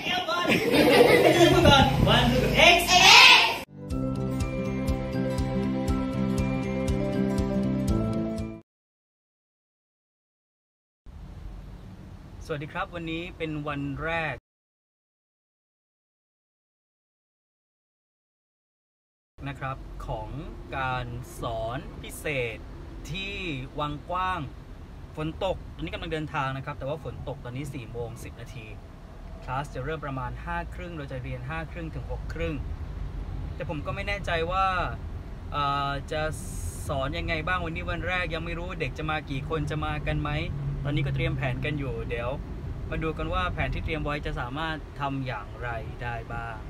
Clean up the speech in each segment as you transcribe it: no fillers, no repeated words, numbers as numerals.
เดี๋ยวก่อนพูดก่อน1 2 3 X สวัสดีครับวันนี้เป็นวันแรกนะครับของการสอนพิเศษที่วังกว้างฝนตกตอนนี้กำลังเดินทางนะครับแต่ว่าฝนตกตอนนี้4 โมง 10 นาทีคลาสจะเริ่มประมาณ5 ครึ่งเราจะเรียน5 ครึ่งถึง6 ครึ่งแต่ผมก็ไม่แน่ใจว่าจะสอนยังไงบ้างวันนี้วันแรกยังไม่รู้เด็กจะมากี่คนจะมากันไหมตอนนี้ก็เตรียมแผนกันอยู่เดี๋ยวมาดูกันว่าแผนที่เตรียมไว้จะสามารถทำอย่างไรได้บ้าง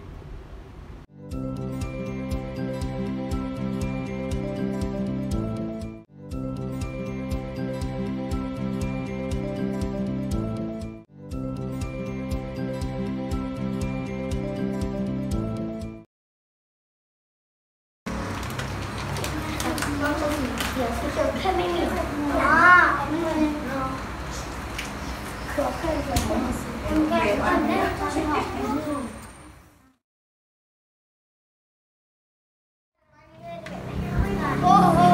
เดี๋ยวคือแค่ไม่มีคนอ๋อมันคือแค่จะเป็นมันแค่วันแรกก็ชอบโอ้โห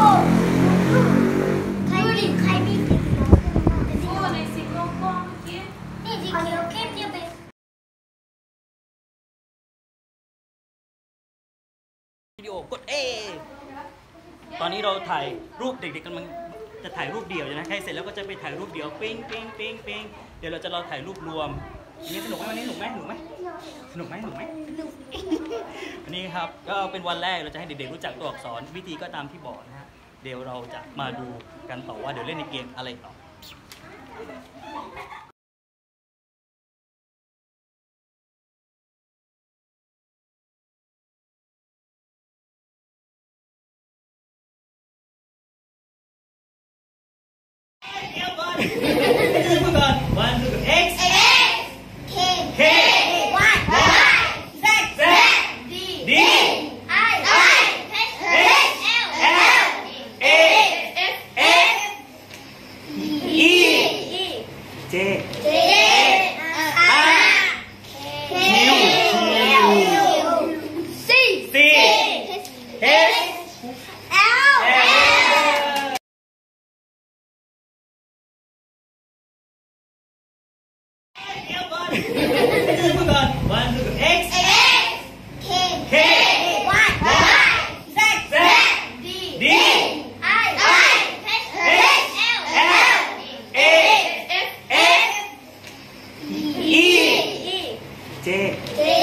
ใครมีสีโอ้ในสีกล้องเมื่อกี้นี่สีเขียวเข้มจะเป็นวิดีโอกด A ตอนนี้เราถ่ายรูปเด็กๆกำลังจะถ่ายรูปเดี่ยวนะใครเสร็จแล้วก็จะไปถ่ายรูปเดี่ยวปิ้งปิ้งปิ้งปิ้งเดี๋ยวเราจะถ่ายรูปรวมนี่สนุกไหมวันนี้สนุกไหมสนุกไหมวันนี้ครับก็เป็นวันแรกเราจะให้เด็กๆรู้จักตัวอักษรวิธีก็ตามที่บอกนะฮะเดี๋ยวเราจะมาดูกันต่อว่าเดี๋ยวเล่นในเกมอะไรต่อเดี๋ยวก่อนพูดก่อน1 2 3 X K Y Z D I H L A F E J R Q C H Lเดี๋ยวก่อนพูดก่อน1 2 3 X K Y Z D I H L A F E J